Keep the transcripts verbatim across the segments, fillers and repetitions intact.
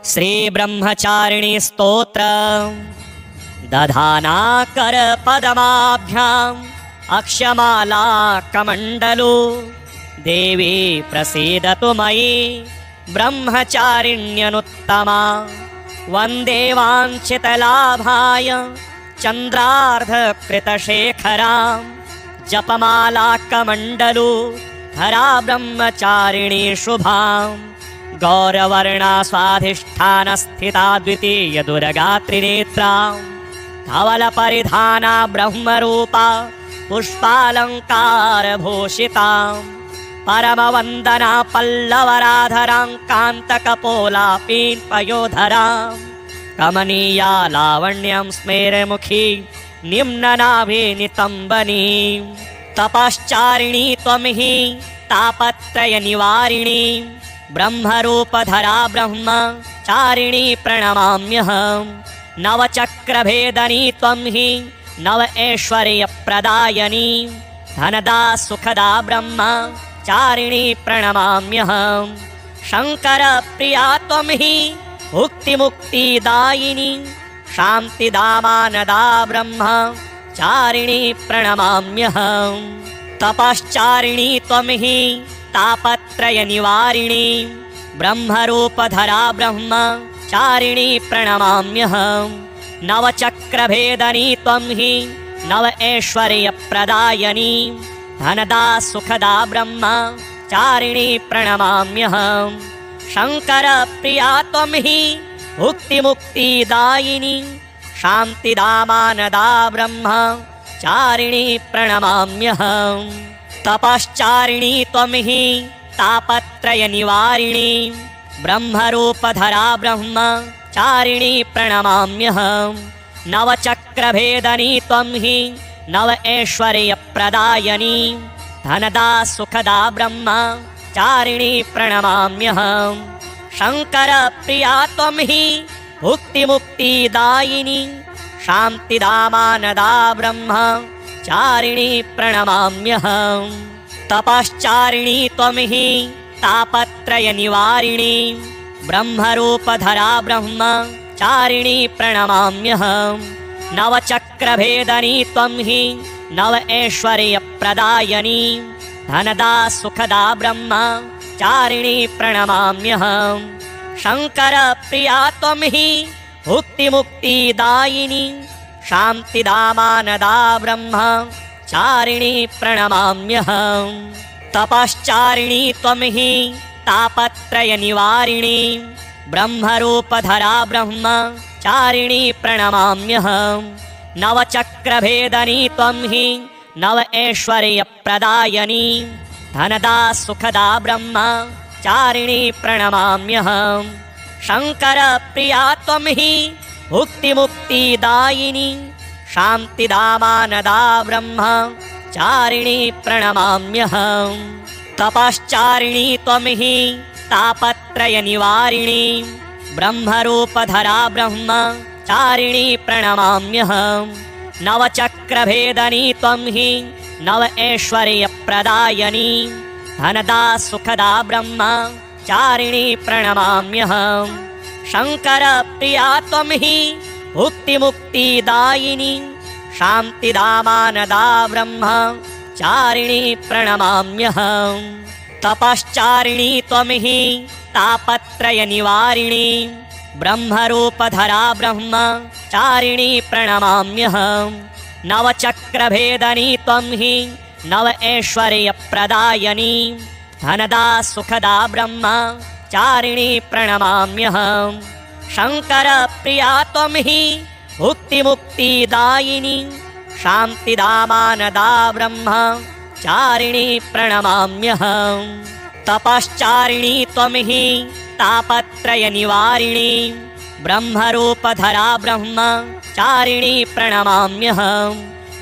श्री ब्रह्मचारिणी स्तोत्र दधाना कर पदमाभ्याम अक्षमाला कमंडलो देवी प्रसीदतु मयि ब्रह्मचारिण्यनुत्तमा वंदे वाञ्छितलाभाय चंद्रार्धकृतशेखरां जपमाला कमंडलो धरा ब्रह्मचारिणी शुभां गौरवर्णा स्वाधिष्ठानस्थिता द्वितीय दुर्गा त्रिनेत्रां धवलपरिधाना ब्रह्मरूपा पुष्पालंकार भूषितां परमवंदना पल्लवराधरां कांतकपोला पीनपयोधरां कमनीया लावण्यं स्मेरमुखी निम्ननाभिनितम्बनीं तपश्चारिणी त्वं हि तापत्रयनिवारिणी ब्रह्मरूपधरा ब्रह्मचारिणी प्रणमाम्यहम् नवचक्रभेदनी त्वं हि नव ऐश्वर्यप्रदायनी धनदा सुखदा ब्रह्मचारिणी प्रणमाम्यहम् शङ्करप्रिया त्वं हि भुक्तिमुक्तिदायिनी शान्तिदामानदा ब्रह्मचारिणी प्रणमाम्यहम् तपश्चारिणी त्वं हि तापत्रयनिवारिणी ब्रह्मरूपधरा ब्रह्मचारिणी प्रणमाम्यहम् नवचक्रभेदनी त्वं हि नव ऐश्वर्यप्रदायनी धनदा सुखदा ब्रह्मचारिणी प्रणमाम्यहम् शङ्करप्रिया त्वं हि भुक्तिमुक्तिदायिनी शान्तिदामानदा ब्रह्मचारिणी प्रणमाम्यहम् तपश्चारिणी त्वं हि तापत्रयनिवारिणी ब्रह्मरूपधरा ब्रह्मचारिणी प्रणमाम्यहम् नवचक्रभेदनी त्वं हि नव ऐश्वर्यप्रदायनी धनदा सुखदा ब्रह्मचारिणी प्रणमाम्यहम् शङ्करप्रिया त्वं हि भुक्तिमुक्तिदायिनी शान्तिदामानदा ब्रह्मचारिणी प्रणमाम्यहम् तपश्चारिणी त्वं हि तापत्रयनिवारिणी ब्रह्मरूपधरा ब्रह्मचारिणी प्रणमाम्यहम् नवचक्रभेदनी त्वं हि नव ऐश्वर्यप्रदायनी धनदा सुखदा ब्रह्मचारिणी प्रणमाम्यहम् शङ्करप्रिया त्वं हि भुक्तिमुक्तिदायिनी शान्तिदामानदा ब्रह्मचारिणी प्रणमाम्यहम् तपश्चारिणी त्वं हि तापत्रयनिवारिणी ब्रह्मरूपधरा ब्रह्मचारिणी प्रणमाम्यहम् नवचक्रभेदनी त्वं हि नव ऐश्वर्यप्रदायनी धनदा सुखदा ब्रह्मचारिणी प्रणमाम्यहम् शङ्करप्रिया त्वं हि भुक्तिमुक्तिदायिनी शान्तिदामानदा ब्रह्मचारिणी प्रणमाम्यहम् तपश्चारिणी त्वं हि तापत्रयनिवारिणी ब्रह्मरूपधरा ब्रह्मचारिणी प्रणमाम्यहम् नवचक्रभेदनी त्वं हि नव ऐश्वर्यप्रदायनी धनदा सुखदा ब्रह्मचारिणी प्रणमाम्यहम् शङ्करप्रिया त्वं हि भुक्तिमुक्तिदायिनी शान्तिदामानदा ब्रह्मचारिणी प्रणमाम्यहम् तपश्चारिणी त्वं हि तापत्रयनिवारिणी ब्रह्मरूपधरा ब्रह्मचारिणी प्रणमाम्यहम् नवचक्रभेदनी त्वं हि नव ऐश्वर्यप्रदायनी धनदा सुखदा ब्रह्मचारिणी प्रणमाम्यहम् शङ्करप्रिया त्वं हि भुक्तिमुक्तिदायिनी शान्तिदामानदा ब्रह्मचारिणी प्रणमाम्यहम् तपश्चारिणी त्वं हि तापत्रयनिवारिणी ब्रह्मरूपधरा ब्रह्मचारिणी प्रणमाम्यहम्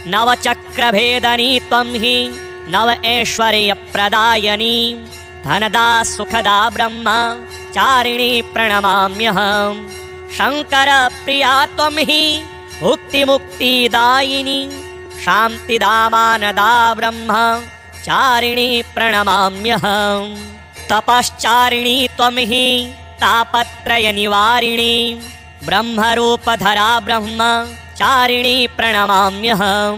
नवचक्रभेदनी त्वं हि नव ऐश्वर्यप्रदायनी धनदा सुखदा ब्रह्मचारिणी प्रणमाम्यहम् शङ्करप्रिया त्वं हि भुक्तिमुक्तिदायिनी शान्तिदामानदा ब्रह्मचारिणी प्रणमाम्यहम् तपश्चारिणी त्वं हि तापत्रयनिवारिणी ब्रह्मरूपधरा ब्रह्मचारिणी प्रणमाम्यहम्।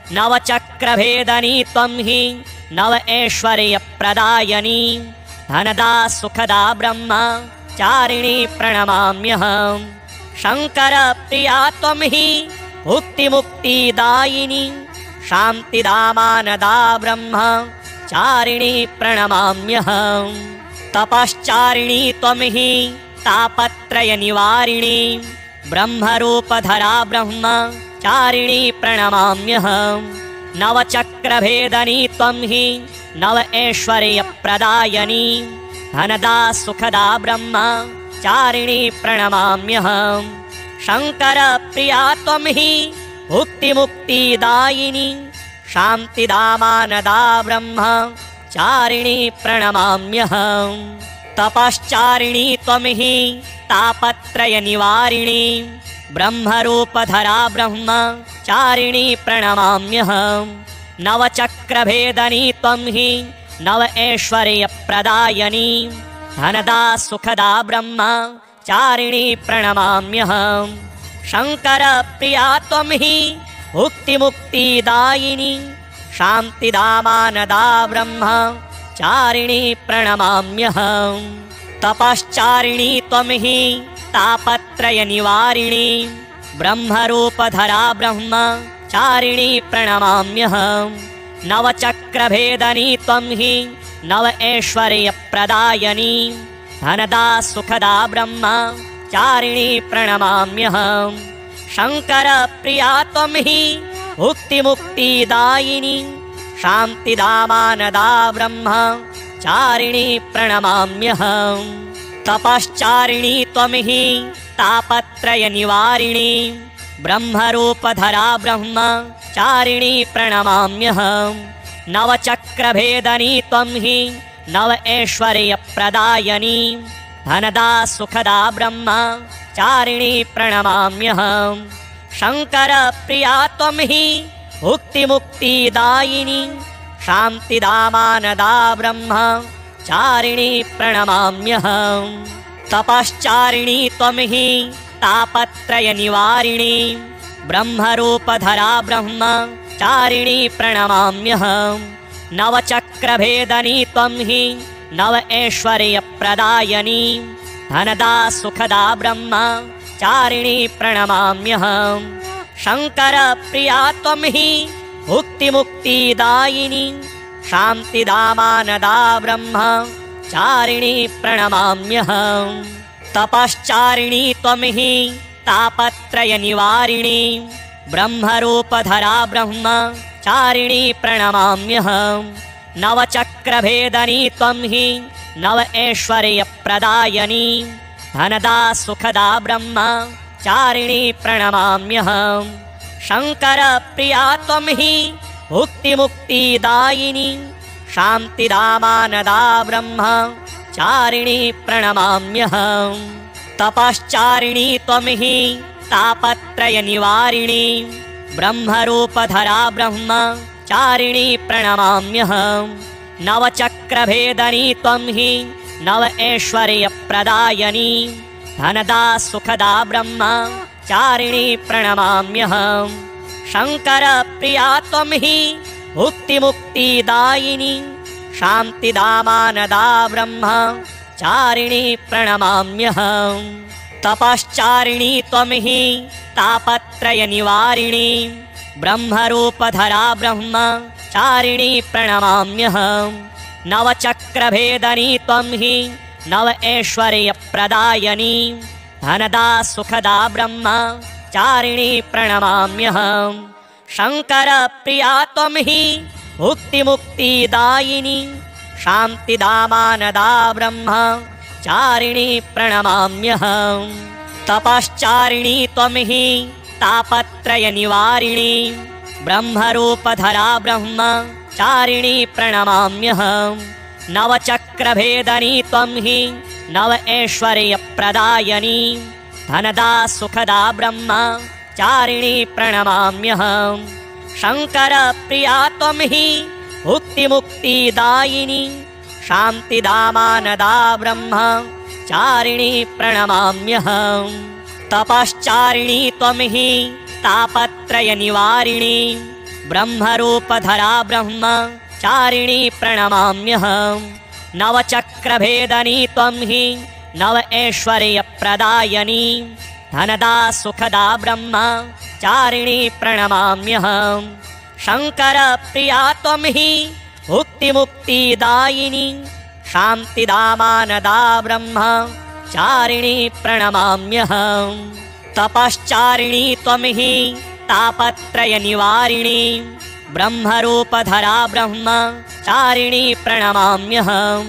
नवचक्रभेदनी त्वं हि नव ऐश्वर्यप्रदायिनी धनदा सुखदा ब्रह्मचारिणी प्रणमाम्यहम्। शङ्करप्रिया त्वं हि भुक्तिमुक्तिदायिनी शान्तिदामानदा ब्रह्मचारिणी प्रणमाम्यहम्। तपश्चारिणी त्वं हि तापत्रयनिवारिणी ब्रह्मरूपधरा ब्रह्मचारिणी प्रणमाम्यहम्। नवचक्रभेदनी त्वं हि नव ऐश्वर्यप्रदायिनी धनदा सुखदा ब्रह्मचारिणी प्रणमाम्यहम्। शङ्करप्रिया त्वं हि भुक्तिमुक्तिदायिनी शान्तिदामानदा ब्रह्मचारिणी प्रणमाम्यहम्। तपश्चारिणी त्वं हि तापत्रयनिवारिणी ब्रह्मरूपधरा ब्रह्मचारिणी प्रणमाम्यहम्। नवचक्रभेदनी त्वं हि नव ऐश्वर्यप्रदायिनी धनदा सुखदा ब्रह्मचारिणी प्रणमाम्यहम्। शङ्करप्रिया त्वं हि भुक्तिमुक्तिदायिनी शान्तिदामानदा ब्रह्मचारिणी प्रणमाम्यहम्। तपश्चारिणी त्वं हि तापत्रयनिवारिणी ब्रह्मरूपधरा ब्रह्मचारिणी प्रणमाम्यहम्। नवचक्रभेदनी त्वं हि नव ऐश्वर्यप्रदायिनी धनदा सुखदा ब्रह्मचारिणी प्रणमाम्यहम्। शङ्करप्रिया त्वं हि भुक्तिमुक्तिदायिनी शान्तिदामानदा ब्रह्मचारिणी प्रणमाम्यहम्। तपश्चारिणी त्वं हि तापत्रयनिवारिणी ब्रह्मरूपधरा ब्रह्मचारिणी प्रणमाम्यहम्। नवचक्रभेदनी त्वं हि नव ऐश्वर्यप्रदायिनी धनदा सुखदा ब्रह्मचारिणी प्रणमाम्यहम्। शङ्करप्रिया त्वं हि भुक्तिमुक्तिदायिनी शान्तिदामानदा ब्रह्मचारिणी प्रणमाम्यहम्। तपश्चारिणी त्वं हि तापत्रयनिवारिणी ब्रह्मरूपधरा ब्रह्मचारिणी प्रणमाम्यहम्। नवचक्रभेदनी त्वं हि नव ऐश्वर्यप्रदायिनी धनदा सुखदा ब्रह्मचारिणी प्रणमाम्यहम्। शङ्करप्रिया त्वं हि भुक्तिमुक्तिदायिनी शान्तिदामानदा ब्रह्मचारिणी प्रणमाम्यहम्। तपश्चारिणी त्वं हि तापत्रयनिवारिणी ब्रह्मरूपधरा ब्रह्मचारिणी प्रणमाम्यहम्। नवचक्रभेदनी त्वं हि नव ऐश्वर्यप्रदायिनी धनदा सुखदा ब्रह्मचारिणी प्रणमाम्यहम्। शङ्करप्रिया त्वं हि भुक्तिमुक्तिदायिनी शान्तिदामानदा ब्रह्मचारिणी प्रणमाम्यहम्। तपश्चारिणी त्वं हि तापत्रयनिवारिणी ब्रह्मरूपधरा ब्रह्मचारिणी प्रणमाम्यहम्। नवचक्रभेदनी त्वं हि नव ऐश्वर्यप्रदायिनी धनदा सुखदा ब्रह्मचारिणी प्रणमाम्यहम्। शङ्करप्रिया त्वं हि भुक्तिमुक्तिदायिनी शान्तिदामानदा ब्रह्मचारिणी प्रणमाम्यहम्। तपश्चारिणी त्वं हि तापत्रयनिवारिणी ब्रह्मरूपधरा ब्रह्मचारिणी प्रणमाम्यहम्। नवचक्रभेदनी त्वं हि नव ऐश्वर्यप्रदायिनी धनदा सुखदा ब्रह्मचारिणी प्रणमाम्यहम्। शङ्करप्रिया त्वं हि भुक्तिमुक्तिदायिनी शान्तिदामानदा ब्रह्मचारिणी प्रणमाम्यहम्। तपश्चारिणी त्वं हि तापत्रयनिवारिणी ब्रह्मरूपधरा ब्रह्मचारिणी प्रणमाम्यहम्। नवचक्रभेदनी त्वं हि नव ऐश्वर्यप्रदायिनी धनदा सुखदा ब्रह्मचारिणी प्रणमाम्यहम्। शङ्करप्रिया त्वं हि भुक्तिमुक्तिदायिनी शान्तिदामानदा ब्रह्मचारिणी चारिणी प्रणमाम्यहम्। तपश्चारिणी त्वं हि तापत्रयनिवारिणी ब्रह्मरूपधरा ब्रह्मचारिणी प्रणमाम्यहम्। नवचक्रभेदनी त्वं हि नव ऐश्वर्यप्रदायिनी धनदा सुखदा ब्रह्मचारिणी प्रणमाम्यहम्। शङ्करप्रिया त्वं हि भुक्तिमुक्तिदायिनी शान्तिदामानदा ब्रह्मचारिणी प्रणमाम्यहम्। तपश्चारिणी त्वं हि तापत्रयनिवारिणी ब्रह्मरूपधरा ब्रह्मचारिणी प्रणमाम्यहम्।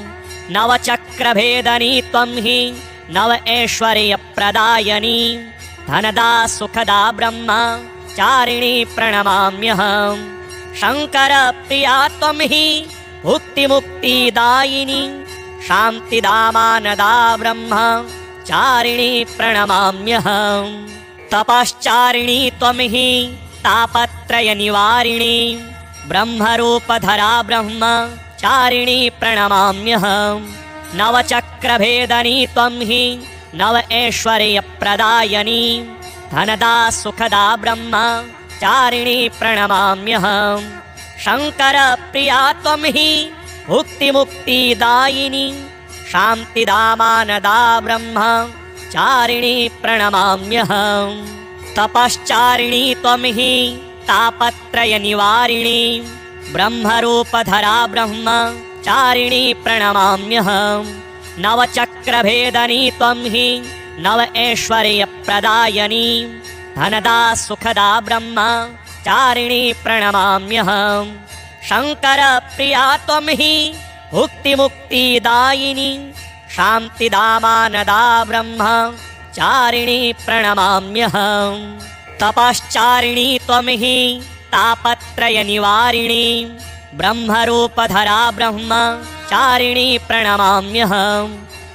नवचक्रभेदनी त्वं हि नव ऐश्वर्यप्रदायिनी धनदा सुखदा ब्रह्मचारिणी प्रणमाम्यहम्। शङ्करप्रिया त्वं हि भुक्तिमुक्तिदायिनी शान्तिदामानदा ब्रह्मचारिणी प्रणमाम्यहम्। तपश्चारिणी त्वं हि तापत्रयनिवारिणी ब्रह्मरूपधरा ब्रह्मचारिणी प्रणमाम्यहम्। नवचक्रभेदनी त्वं हि नव ऐश्वर्यप्रदायिनी धनदा सुखदा ब्रह्मचारिणी प्रणमाम्यहम्। शङ्करप्रिया त्वं हि भुक्तिमुक्तिदायिनी शान्तिदामानदा ब्रह्मचारिणी प्रणमाम्यहम्। तपश्चारिणी त्वं हि तापत्रयनिवारिणी ब्रह्मरूपधरा ब्रह्मचारिणी प्रणमाम्यहम्। नवचक्रभेदनी त्वं हि नव ऐश्वर्यप्रदायिनी धनदा सुखदा ब्रह्मचारिणी प्रणमाम्यहम्। शङ्करप्रिया त्वं हि भुक्तिमुक्तिदायिनी शान्तिदामानदा ब्रह्मचारिणी प्रणमाम्यहम्। तपश्चारिणी त्वं हि तापत्रयनिवारिणी ब्रह्मरूपधरा ब्रह्मचारिणी प्रणमाम्यहम्।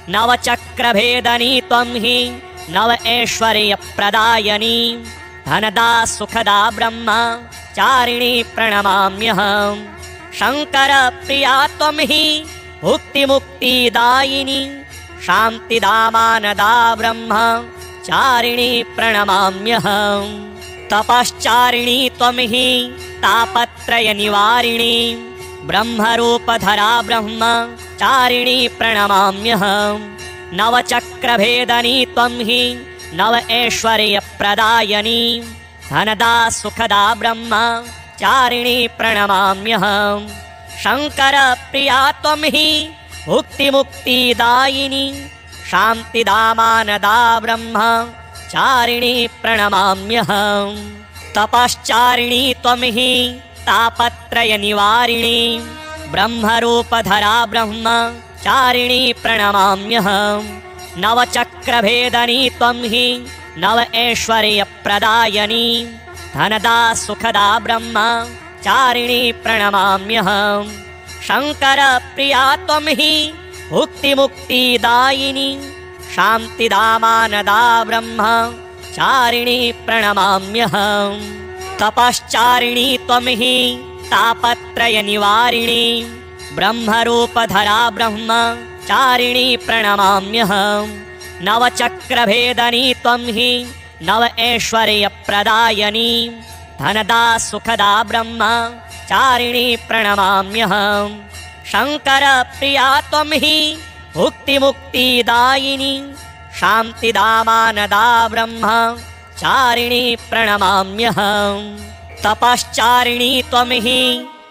नवचक्रभेदनी त्वं हि नव ऐश्वर्यप्रदायिनी धनदा सुखदा ब्रह्मचारिणी प्रणमाम्यहम्। शङ्करप्रिया त्वं हि भुक्तिमुक्तिदायिनी शान्तिदामानदा ब्रह्मचारिणी प्रणमाम्यहम्। तपश्चारिणी त्वं हि तापत्रयनिवारिणी ब्रह्मरूपधरा ब्रह्मचारिणी प्रणमाम्यहम्। नवचक्रभेदनी त्वं हि नव ऐश्वर्यप्रदायिनी धनदा सुखदा ब्रह्मचारिणी प्रणमाम्यहम्। शङ्करप्रिया त्वं हि भुक्तिमुक्तिदायिनी शान्तिदामानदा ब्रह्मचारिणी प्रणमाम्यहम्। तपश्चारिणी त्वं हि तापत्रयनिवारिणी ब्रह्मरूपधरा ब्रह्मचारिणी प्रणमाम्यहम्। नवचक्रभेदनी त्वं हि नव ऐश्वर्यप्रदायिनी धनदा सुखदा ब्रह्मचारिणी प्रणमाम्यहम्। शङ्करप्रिया त्वं हि भुक्तिमुक्तिदायिनी शान्तिदामानदा ब्रह्मचारिणी प्रणमाम्यहम्। तपश्चारिणी त्वं हि तापत्रयनिवारिणी ब्रह्मरूपधरा ब्रह्मचारिणी प्रणमाम्यहम्। नवचक्रभेदनी त्वं हि नव ऐश्वर्यप्रदायिनी धनदा सुखदा ब्रह्मचारिणी प्रणमाम्यहम्। शङ्करप्रिया त्वं हि भुक्तिमुक्तिदायिनी शान्तिदामानदा ब्रह्मचारिणी प्रणमाम्यहम्। तपश्चारिणी त्वं हि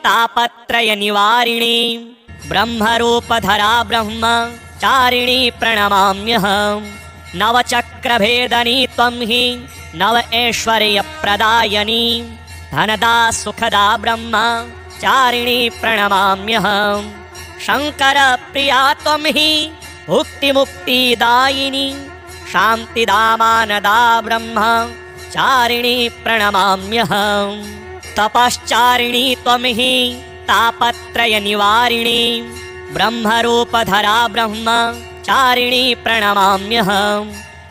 तापत्रयनिवारिणी ब्रह्मरूपधरा ब्रह्मचारिणी प्रणमाम्यहम्। नवचक्रभेदनी त्वं हि नव ऐश्वर्यप्रदायिनी धनदा सुखदा ब्रह्मचारिणी प्रणमाम्यहम्। शङ्करप्रिया त्वं हि भुक्तिमुक्तिदायिनी शान्तिदामानदा ब्रह्मचारिणी प्रणमाम्यहम्। तपश्चारिणी त्वं हि तापत्रयनिवारिणी ब्रह्मरूपधरा ब्रह्मचारिणी प्रणमाम्यहम्।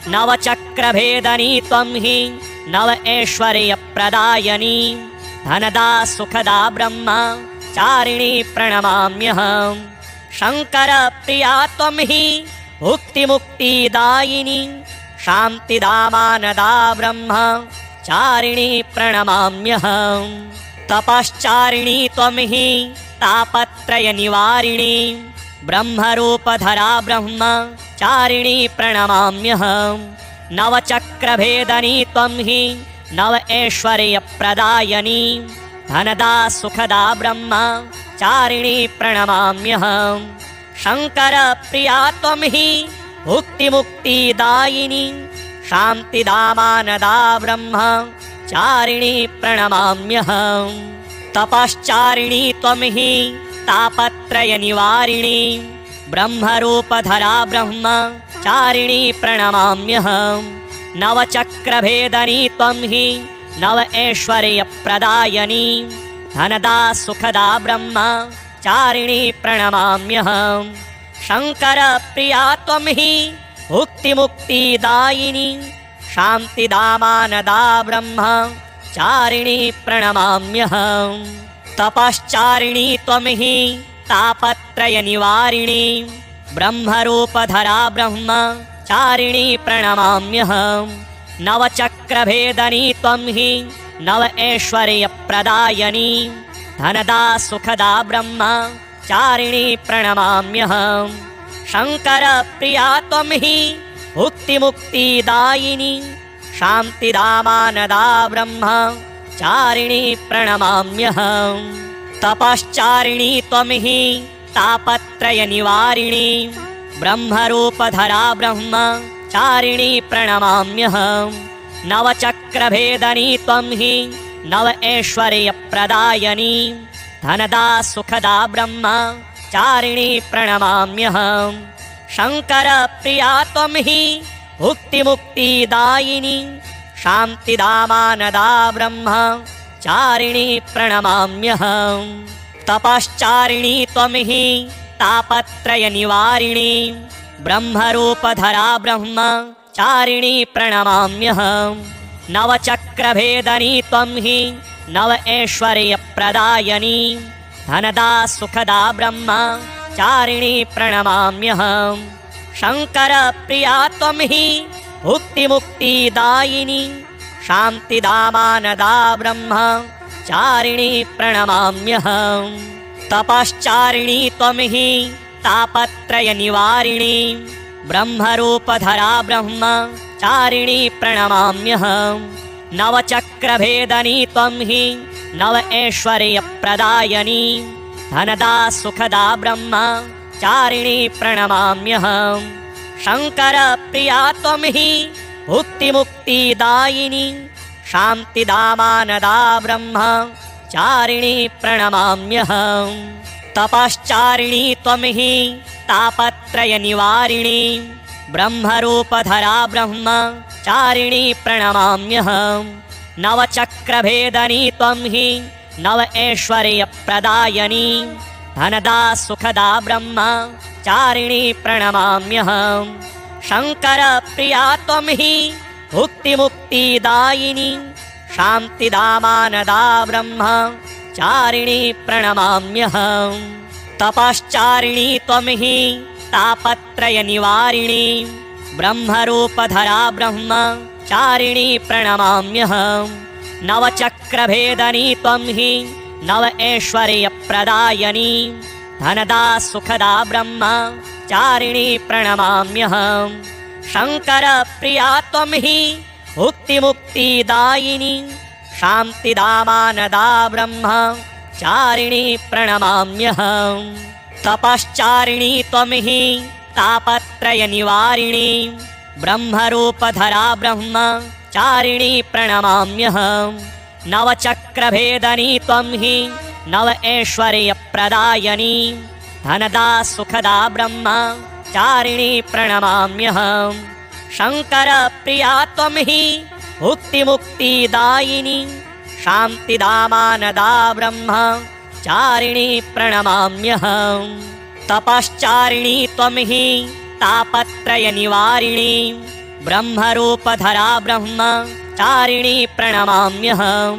नवचक्रभेदनी त्वं हि नव ऐश्वर्यप्रदायिनी धनदा सुखदा ब्रह्मचारिणी प्रणमाम्यहम्। शङ्करप्रिया त्वं हि भुक्तिमुक्तिदायिनी शान्तिदामानदा ब्रह्मचारिणी प्रणमाम्यहम्। तपश्चारिणी त्वं हि तापत्रयनिवारिणी ब्रह्मरूपधरा ब्रह्मचारिणी प्रणमाम्यहम्। नवचक्रभेदनी त्वं हि नव ऐश्वर्यप्रदायिनी धनदा सुखदा ब्रह्मचारिणी प्रणमाम्यहम्। शङ्करप्रिया त्वं हि भुक्तिमुक्तिदायिनी शान्तिदामानदा ब्रह्मचारिणी प्रणमाम्यहम्। तपश्चारिणी त्वं हि तापत्रयनिवारिणी ब्रह्मरूपधरा ब्रह्मचारिणी प्रणमाम्यहम्। नवचक्रभेदनी त्वं हि नव ऐश्वर्यप्रदायिनी धनदा सुखदा ब्रह्मचारिणी प्रणमाम्यहम्। शङ्करप्रिया त्वं हि भुक्तिमुक्तिदायिनी शान्तिदामानदा ब्रह्मचारिणी प्रणमाम्यहम्। तपश्चारिणी त्वं हि तापत्रयनिवारिणी ब्रह्मरूपधरा ब्रह्मचारिणी प्रणमाम्यहम्। नवचक्रभेदनी त्वं हि नव ऐश्वर्यप्रदायिनी धनदा सुखदा ब्रह्मचारिणी प्रणमाम्यहम्। शङ्करप्रिया त्वं हि भुक्तिमुक्तिदायिनी शान्तिदामानदा ब्रह्मचारिणी प्रणमाम्यहम्। तपश्चारिणी त्वं हि तापत्रयनिवारिणी ब्रह्मरूपधरा ब्रह्मचारिणी प्रणमाम्यहम्। नवचक्रभेदनी त्वं हि नव ऐश्वर्यप्रदायिनी धनदा सुखदा ब्रह्मचारिणी प्रणमाम्यहम्। शङ्करप्रिया त्वं हि भुक्तिमुक्तिदायिनी शान्तिदामानदा ब्रह्मचारिणी प्रणमाम्यहम्। तपश्चारिणी त्वं हि तापत्रयनिवारिणी ब्रह्मरूपधरा ब्रह्मचारिणी प्रणमाम्यहम्। नवचक्रभेदनी त्वं हि नव ऐश्वर्यप्रदायिनी धनदा सुखदा ब्रह्मचारिणी प्रणमाम्यहम्। शङ्करप्रिया त्वं हि भुक्तिमुक्तिदायिनी शान्तिदामानदा ब्रह्मचारिणी प्रणमाम्यहम्। तपश्चारिणी त्वं हि तापत्रयनिवारिणी ब्रह्मरूपधरा ब्रह्मचारिणी प्रणमाम्यहम्। नवचक्रभेदनी त्वं हि नव ऐश्वर्यप्रदायिनी धनदा सुखदा ब्रह्मचारिणी प्रणमाम्यहम्। शङ्करप्रिया त्वं हि भुक्तिमुक्तिदायिनी शान्तिदामानदा ब्रह्मचारिणी प्रणमाम्यहम्। तपश्चारिणी त्वं हि तापत्रयनिवारिणी ब्रह्मरूपधरा ब्रह्मचारिणी प्रणमाम्यहम्। नवचक्रभेदनी त्वं हि नव ऐश्वर्यप्रदायिनी धनदा सुखदा ब्रह्मचारिणी प्रणमाम्यहम्। शङ्करप्रिया त्वं हि भुक्तिमुक्तिदायिनी शान्तिदामानदा ब्रह्मचारिणी प्रणमाम्यहम्। तपश्चारिणी त्वं हि तापत्रयनिवारिणी ब्रह्मरूपधरा ब्रह्मचारिणी प्रणमाम्यहम्। नवचक्रभेदनी त्वं हि नव ऐश्वर्यप्रदायिनी धनदा सुखदा ब्रह्मचारिणी प्रणमाम्यहम्। शङ्करप्रिया त्वं हि भुक्तिमुक्तिदायिनी शान्तिदामानदा ब्रह्मचारिणी प्रणमाम्यहम्। तपश्चारिणी त्वं हि तापत्रयनिवारिणी ब्रह्मरूपधरा ब्रह्मचारिणी प्रणमाम्यहम्। नवचक्रभेदनी त्वं हि नव ऐश्वर्यप्रदायिनी धनदा सुखदा ब्रह्मचारिणी प्रणमाम्यहम्। शङ्करप्रिया त्वं हि भुक्तिमुक्तिदायिनी शान्तिदामानदा ब्रह्मचारिणी प्रणमाम्यहम्। तपश्चारिणी त्वं हि तापत्रयनिवारिणी ब्रह्मरूपधरा ब्रह्मचारिणी प्रणमाम्यहम्।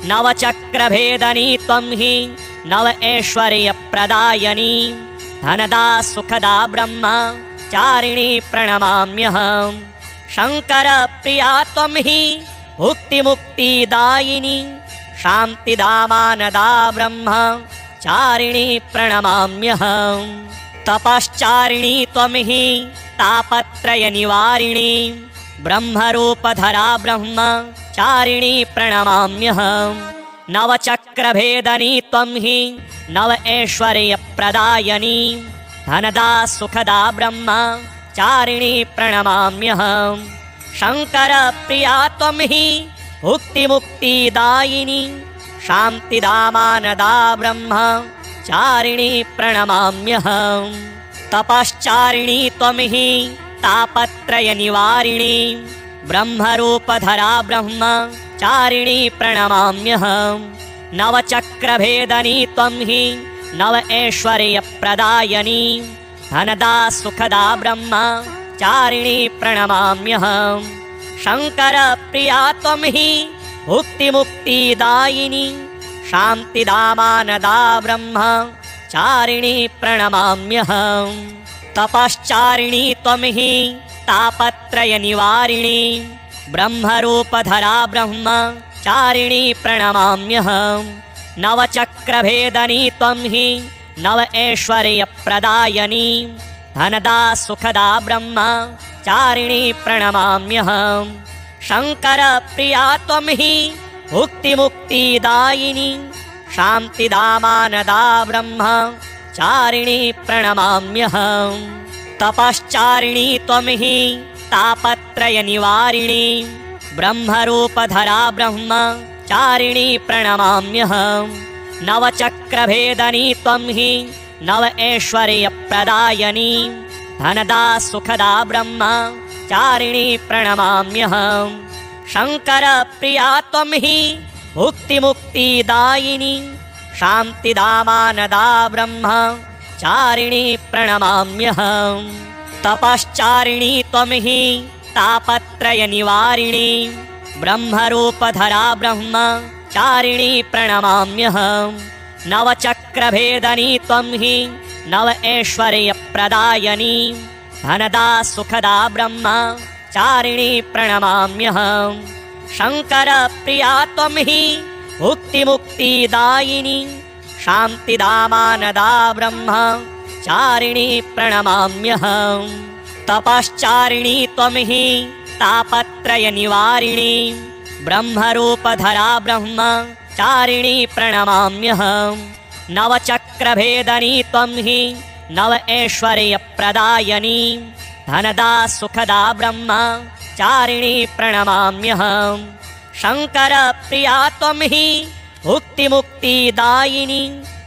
नवचक्रभेदनी त्वं हि नव ऐश्वर्यप्रदायिनी धनदा सुखदा ब्रह्मचारिणी चारिणी प्रणमाम्यहम्। शङ्करप्रिया त्वं हि भुक्तिमुक्तिदायिनी शान्तिदामानदा ब्रह्मचारिणी प्रणमाम्यहम्। तपश्चारिणी त्वं हि तापत्रयनिवारिणी ब्रह्मरूपधरा ब्रह्मचारिणी प्रणमाम्यहम्। नवचक्रभेदनी त्वं हि नव ऐश्वर्यप्रदायिनी धनदा सुखदा ब्रह्मचारिणी प्रणमाम्यहम्। शङ्करप्रिया त्वं हि भुक्तिमुक्तिदायिनी शान्तिदामानदा ब्रह्मचारिणी प्रणमाम्यहम्। तपश्चारिणी त्वं हि तापत्रयनिवारिणी ब्रह्मरूपधरा ब्रह्मचारिणी प्रणमाम्यहम्। नवचक्रभेदनी त्वं हि नव ऐश्वर्यप्रदायिनी धनदा सुखदा ब्रह्मचारिणी प्रणमाम्यहम्। शङ्करप्रिया त्वं हि भुक्तिमुक्तिदायिनी शान्तिदामानदा ब्रह्मचारिणी प्रणमाम्यहम्। तपश्चारिणी त्वं हि तापत्रयनिवारिणी ब्रह्मरूपधरा ब्रह्मचारिणी प्रणमाम्यहम्। नवचक्रभेदनी त्वं हि नव ऐश्वर्यप्रदायिनी धनदा सुखदा ब्रह्मचारिणी प्रणमाम्यहम्। शङ्करप्रिया त्वं हि भुक्तिमुक्तिदायिनी शान्तिदामानदा ब्रह्मचारिणी प्रणमाम्यहम्। तपश्चारिणी त्वं हि तापत्रयनिवारिणी ब्रह्मरूपधरा ब्रह्मचारिणी प्रणमाम्यहम्। नवचक्रभेदनी त्वं हि नव ऐश्वर्यप्रदायिनी धनदा सुखदा ब्रह्मचारिणी प्रणमाम्यहम्। शङ्करप्रिया त्वं हि भुक्तिमुक्तिदायिनी शान्तिदामानदा ब्रह्मचारिणी प्रणमाम्यहम्। तपश्चारिणी त्वं हि तापत्रयनिवारिणी ब्रह्मरूपधरा ब्रह्मचारिणी प्रणमाम्यहम्। नवचक्रभेदनी त्वं हि नव ऐश्वर्यप्रदायिनी धनदा सुखदा ब्रह्मचारिणी प्रणमाम्यहम्। शङ्करप्रिया त्वं हि भुक्तिमुक्तिदायिनी शान्तिदामानदा ब्रह्मचारिणी प्रणमाम्यहम्। तपश्चारिणी त्वं हि तापत्रयनिवारिणी ब्रह्मरूपधरा ब्रह्मचारिणी प्रणमाम्यहम्। नवचक्रभेदनी त्वं हि नव ऐश्वर्यप्रदायिनी धनदा सुखदा ब्रह्मचारिणी प्रणमाम्यहम्। शङ्करप्रिया त्वं हि भुक्तिमुक्तिदायिनी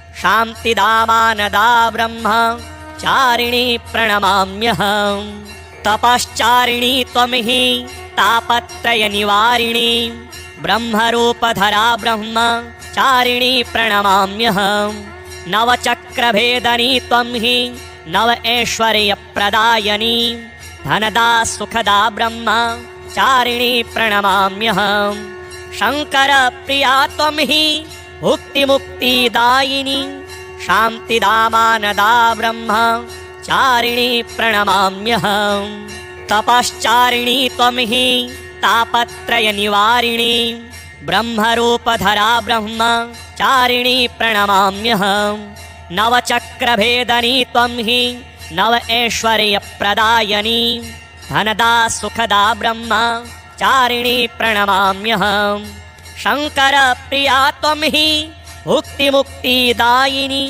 शान्तिदामानदा ब्रह्मचारिणी प्रणमाम्यहम्। तपश्चारिणी त्वं हि तापत्रयनिवारिणी ब्रह्मरूपधरा ब्रह्मचारिणी प्रणमाम्यहम्। नवचक्रभेदनी त्वं हि नव ऐश्वर्यप्रदायिनी धनदा सुखदा ब्रह्मचारिणी प्रणमाम्यहम्। शङ्करप्रिया त्वं हि भुक्तिमुक्तिदायिनी शान्तिदामानदा ब्रह्मचारिणी प्रणमाम्यहम्। तपश्चारिणी त्वं हि तापत्रयनिवारिणी ब्रह्मरूपधरा ब्रह्मचारिणी प्रणमाम्यहम्। नवचक्रभेदनी त्वं हि नव ऐश्वर्यप्रदायिनी धनदा सुखदा ब्रह्मचारिणी प्रणमाम्यहम्। शङ्करप्रिया त्वं हि भुक्तिमुक्तिदायिनी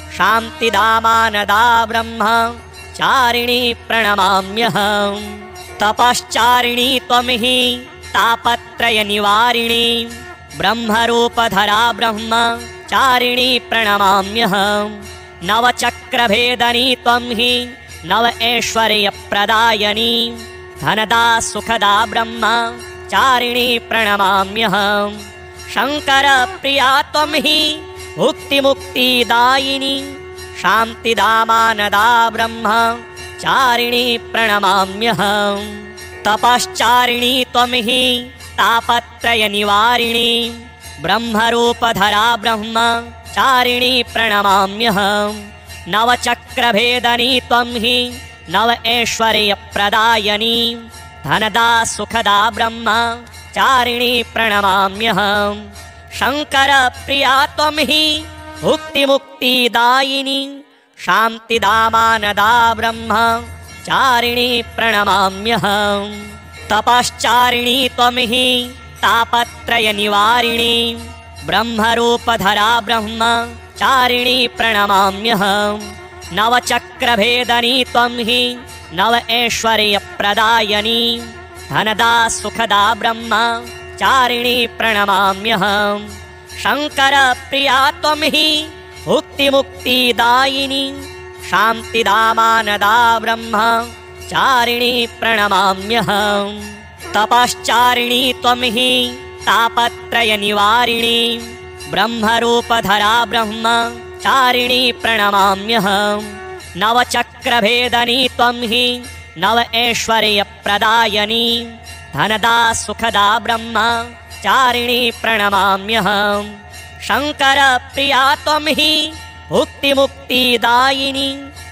शान्तिदामानदा ब्रह्मचारिणी प्रणमाम्यहम्। तपश्चारिणी त्वं हि तापत्रयनिवारिणी ब्रह्मरूपधरा ब्रह्मचारिणी प्रणमाम्यहम्। नवचक्रभेदनी त्वं हि नव ऐश्वर्यप्रदायिनी धनदा सुखदा ब्रह्मचारिणी प्रणमाम्यहम्। शङ्करप्रिया त्वं हि भुक्तिमुक्तिदायिनी शान्तिदामानदा ब्रह्मचारिणी प्रणमाम्यहम्। तपश्चारिणी त्वं हि तापत्रयनिवारिणी ब्रह्मरूपधरा ब्रह्मचारिणी प्रणमाम्यहम्। नवचक्रभेदनी त्वं हि नव ऐश्वर्यप्रदायिनी धनदा सुखदा ब्रह्मचारिणी प्रणमाम्यहम्। शङ्करप्रिया त्वं हि भुक्तिमुक्तिदायिनी शान्तिदामानदा ब्रह्मचारिणी प्रणमाम्यहम्। तपश्चारिणी त्वं हि तापत्रयनिवारिणी ब्रह्मरूपधरा ब्रह्मचारिणी प्रणमाम्यहम्। नवचक्रभेदनी त्वं हि नव ऐश्वर्यप्रदायिनी धनदा सुखदा ब्रह्मचारिणी प्रणमाम्यहम्। शङ्करप्रिया त्वं हि भुक्तिमुक्तिदायिनी शान्तिदामानदा ब्रह्मचारिणी प्रणमाम्यहम्। तपश्चारिणी त्वं हि तापत्रयनिवारिणी ब्रह्मरूपधरा ब्रह्मचारिणी प्रणमाम्यहम्। नवचक्रभेदनी त्वं हि नव ऐश्वर्यप्रदायिनी धनदा सुखदा ब्रह्मचारिणी प्रणमाम्यहम्। शङ्करप्रिया त्वं हि भुक्तिमुक्तिदायिनी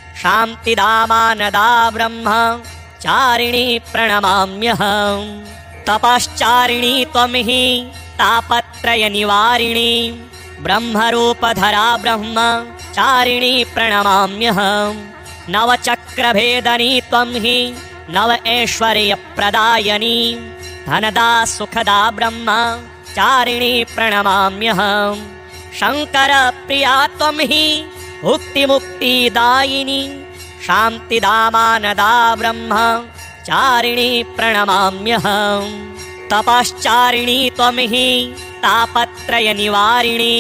शान्तिदामानदा ब्रह्मचारिणी प्रणमाम्यहम्। तपश्चारिणी त्वं हि तापत्रयनिवारिणी ब्रह्मरूपधरा ब्रह्मचारिणी प्रणमाम्यहम्। नवचक्रभेदनी त्वं हि नव ऐश्वर्यप्रदायिनी धनदा सुखदा ब्रह्मचारिणी प्रणमाम्यहम्। शङ्करप्रिया त्वं हि भुक्तिमुक्तिदायिनी शान्तिदामानदा ब्रह्मचारिणी प्रणमाम्यहम्। तपश्चारिणी त्वं हि तापत्रयनिवारिणी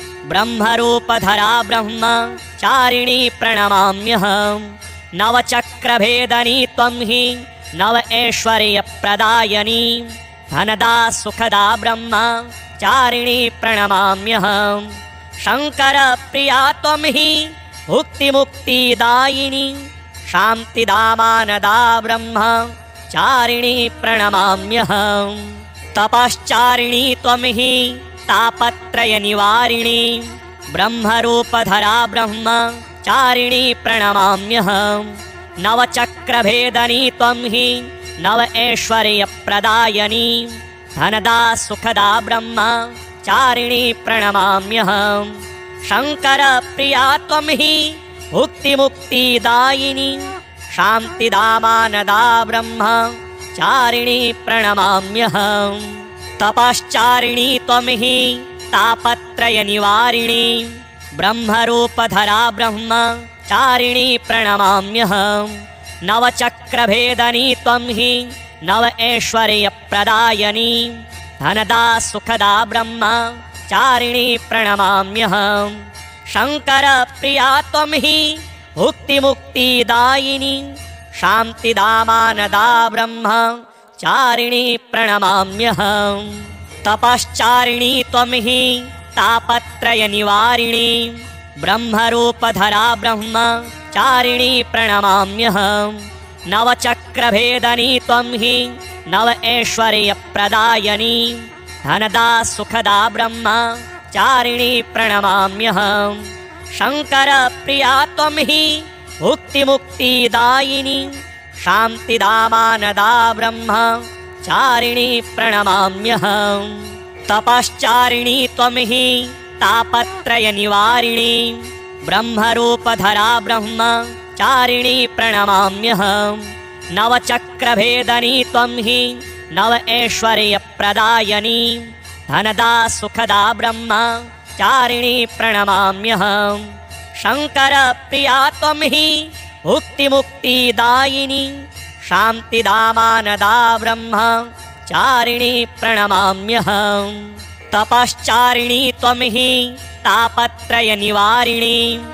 ब्रह्मरूपधरा ब्रह्मचारिणी प्रणमाम्यहम्। नवचक्रभेदनी त्वं हि नव ऐश्वर्यप्रदायिनी धनदा सुखदा ब्रह्मचारिणी प्रणमाम्यहम्। शङ्करप्रिया त्वं हि भुक्तिमुक्तिदायिनी शान्तिदामानदा ब्रह्मचारिणी प्रणमाम्यहम्। तपश्चारिणी त्वं हि तापत्रयनिवारिणी ब्रह्मरूपधरा ब्रह्मचारिणी प्रणमाम्यहम्। नवचक्रभेदनी त्वं हि नव ऐश्वर्यप्रदायिनी धनदा सुखदा ब्रह्मचारिणी प्रणमाम्यहम्। शङ्करप्रिया त्वं हि भुक्तिमुक्तिदायिनी शान्तिदामानदा ब्रह्मचारिणी प्रणमाम्यहम्। तपश्चारिणी त्वं हि तापत्रयनिवारिणी ब्रह्मरूपधरा ब्रह्मचारिणी प्रणमाम्यहम्। नवचक्रभेदनी त्वं हि नव ऐश्वर्यप्रदायिनी धनदा सुखदा ब्रह्मचारिणी प्रणमाम्यहम्। शङ्करप्रिया त्वं हि भुक्तिमुक्तिदायिनी शान्तिदामानदा ब्रह्मचारिणी प्रणमाम्यहम्। तपश्चारिणी त्वं हि तापत्रयनिवारिणी ब्रह्मरूपधरा ब्रह्मचारिणी प्रणमाम्यहम्। नवचक्रभेदनी त्वं हि नव ऐश्वर्यप्रदायिनी धनदा सुखदा ब्रह्मचारिणी प्रणमाम्यहम्। शङ्करप्रिया त्वं हि भुक्तिमुक्तिदायिनी शान्तिदामानदा ब्रह्मचारिणी प्रणमाम्यहम्। तपश्चारिणी त्वं हि तापत्रयनिवारिणी ब्रह्मरूपधरा ब्रह्मचारिणी प्रणमाम्यहम्। नवचक्रभेदनी त्वं हि नव ऐश्वर्यप्रदायिनी धनदा सुखदा ब्रह्मचारिणी प्रणमाम्यहम्। शङ्करप्रिया त्वं हि भुक्तिमुक्तिदायिनी शान्तिदामानदा ब्रह्मचारिणी प्रणमाम्यहम्। तपश्चारिणी त्वं हि तापत्रयनिवारिणी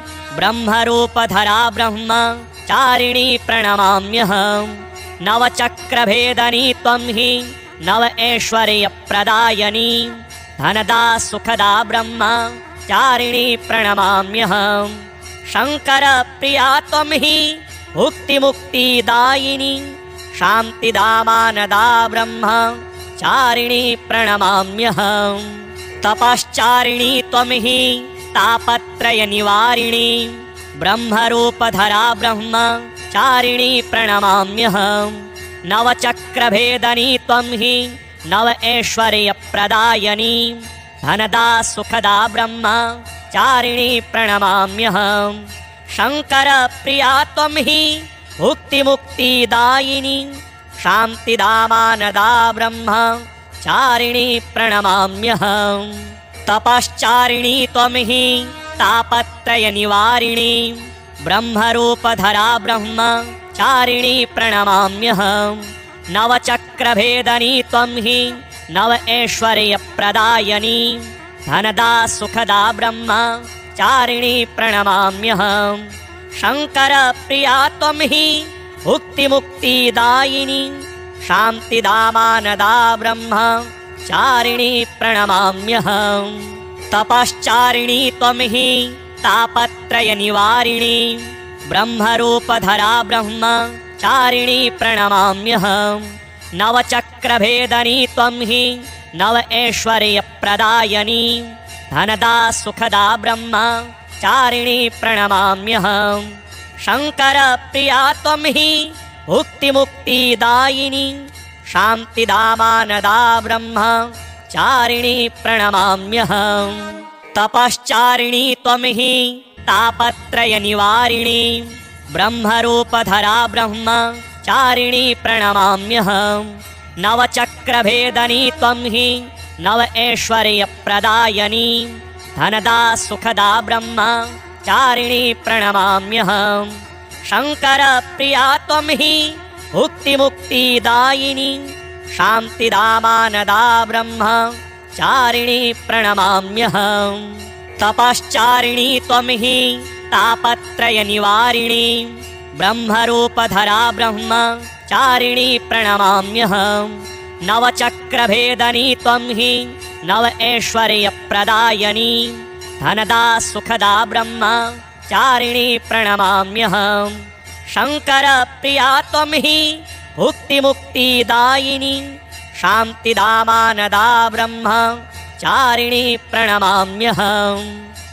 ब्रह्मरूपधरा ब्रह्मचारिणी प्रणमाम्यहम्। नवचक्रभेदनी त्वं हि नव ऐश्वर्यप्रदायिनी धनदा सुखदा ब्रह्मचारिणी प्रणमाम्यहम्। शङ्करप्रिया त्वं हि भुक्तिमुक्तिदायिनी शान्तिदामानदा ब्रह्मचारिणी प्रणमाम्यहम्। तपश्चारिणी त्वं हि तापत्रयनिवारिणी ब्रह्मरूपधरा ब्रह्मचारिणी चारिणी प्रणमाम्यहम् नवचक्रभेदनी त्वं हि नव ऐश्वर्यप्रदायिनी धनदा सुखदा ब्रह्मचारिणी प्रणमाम्यहम् शङ्करप्रिया त्वं हि भुक्तिमुक्तिदायिनी शान्तिदामानदा ब्रह्मचारिणी प्रणमाम्यहम् तपश्चारिणी त्वं हि तापत्रयनिवारिणी ब्रह्मरूपधरा ब्रह्मचारिणी प्रणमाम्यहम् नवचक्रभेदनी त्वं हि नव ऐश्वर्यप्रदायिनी धनदा सुखदा ब्रह्मचारिणी प्रणमाम्यहम् शङ्करप्रिया त्वं हि भुक्तिमुक्तिदायिनी शान्तिदामानदा ब्रह्मचारिणी प्रणमाम्यहम् तपश्चारिणी त्वं हि तापत्रयनिवारिणी ब्रह्मरूपधरा ब्रह्मचारिणी प्रणमाम्यहम् नवचक्रभेदनी त्वं हि नव ऐश्वर्यप्रदायिनी धनदा सुखदा ब्रह्मचारिणी प्रणमाम्यहम् शङ्करप्रिया त्वं हि भुक्तिमुक्तिदायिनी शान्तिदामानदा ब्रह्मचारिणी प्रणमाम्यहम् तपश्चारिणी त्वं हि तापत्रयनिवारिणी ब्रह्मरूपधरा ब्रह्मचारिणी प्रणमाम्यहम् नवचक्रभेदनी त्वं हि नव ऐश्वर्यप्रदायिनी धनदा सुखदा ब्रह्मचारिणी प्रणमाम्यहम् शङ्करप्रिया त्वं हि भुक्तिमुक्तिदायिनी शान्तिदामानदा ब्रह्मचारिणी प्रणमाम्यहम् तपश्चारिणी त्वं हि तापत्रयनिवारिणी ब्रह्मरूपधरा ब्रह्मचारिणी प्रणमाम्यहम् नवचक्रभेदनी त्वं हि नव ऐश्वर्यप्रदायिनी धनदा सुखदा ब्रह्मचारिणी प्रणमाम्यहम् शङ्करप्रिया त्वं हि भुक्तिमुक्तिदायिनी शान्तिदामानदा ब्रह्मचारिणी प्रणमाम्यहम्